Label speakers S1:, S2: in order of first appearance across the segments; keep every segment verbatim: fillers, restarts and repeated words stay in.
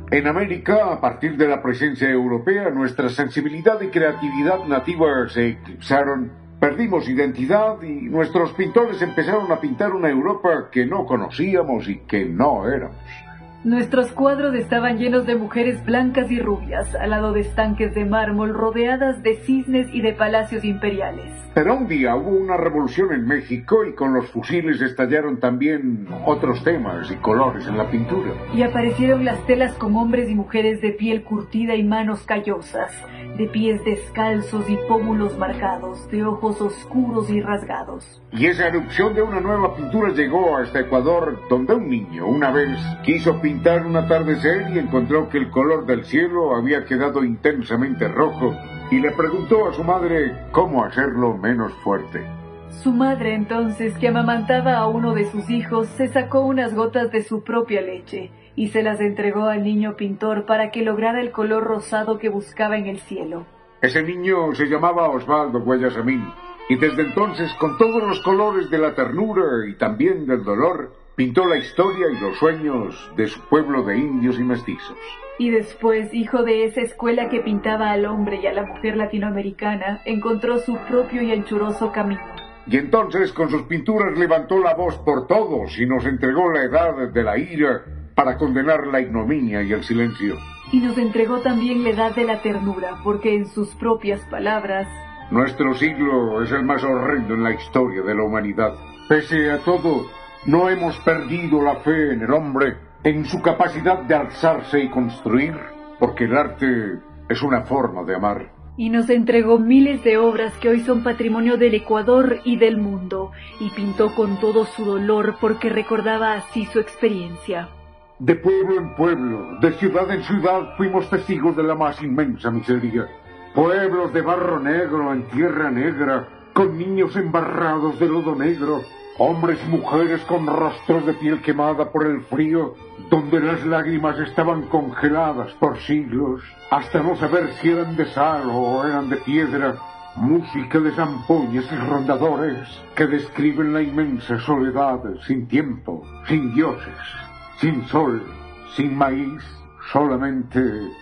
S1: En América, a partir de la presencia europea, nuestra sensibilidad y creatividad nativas se eclipsaron, perdimos identidad y nuestros pintores empezaron a pintar una Europa que no conocíamos y que no éramos.
S2: Nuestros cuadros estaban llenos de mujeres blancas y rubias, al lado de estanques de mármol, rodeadas de cisnes y de palacios imperiales.
S1: Pero un día hubo una revolución en México y con los fusiles estallaron también otros temas y colores en la pintura.
S2: Y aparecieron las telas con hombres y mujeres de piel curtida y manos callosas, de pies descalzos y pómulos marcados, de ojos oscuros y rasgados.
S1: Y esa erupción de una nueva pintura llegó hasta Ecuador, donde un niño una vez quiso pintar un atardecer y encontró que el color del cielo había quedado intensamente rojo y le preguntó a su madre cómo hacerlo menos fuerte.
S2: Su madre entonces, que amamantaba a uno de sus hijos, se sacó unas gotas de su propia leche y se las entregó al niño pintor para que lograra el color rosado que buscaba en el cielo.
S1: Ese niño se llamaba Osvaldo Guayasamín, y desde entonces, con todos los colores de la ternura y también del dolor, pintó la historia y los sueños de su pueblo de indios y mestizos.
S2: Y después, hijo de esa escuela que pintaba al hombre y a la mujer latinoamericana, encontró su propio y anchuroso camino.
S1: Y entonces, con sus pinturas, levantó la voz por todos y nos entregó la edad de la ira para condenar la ignominia y el silencio.
S2: Y nos entregó también la edad de la ternura, porque en sus propias palabras:
S1: nuestro siglo es el más horrendo en la historia de la humanidad. Pese a todo, no hemos perdido la fe en el hombre, en su capacidad de alzarse y construir, porque el arte es una forma de amar.
S2: Y nos entregó miles de obras que hoy son patrimonio del Ecuador y del mundo, y pintó con todo su dolor porque recordaba así su experiencia.
S1: De pueblo en pueblo, de ciudad en ciudad, fuimos testigos de la más inmensa miseria. Pueblos de barro negro en tierra negra, con niños embarrados de lodo negro, hombres y mujeres con rostros de piel quemada por el frío, donde las lágrimas estaban congeladas por siglos, hasta no saber si eran de sal o eran de piedra. Música de zampoñas y rondadores que describen la inmensa soledad, sin tiempo, sin dioses, sin sol, sin maíz, solamente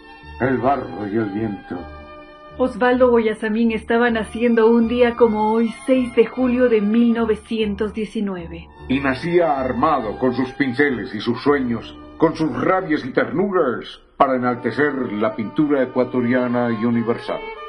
S1: el barro y el viento.
S2: Osvaldo Guayasamín estaba naciendo un día como hoy, seis de julio de mil novecientos diecinueve.
S1: Y nacía armado con sus pinceles y sus sueños, con sus rabias y ternuras, para enaltecer la pintura ecuatoriana y universal.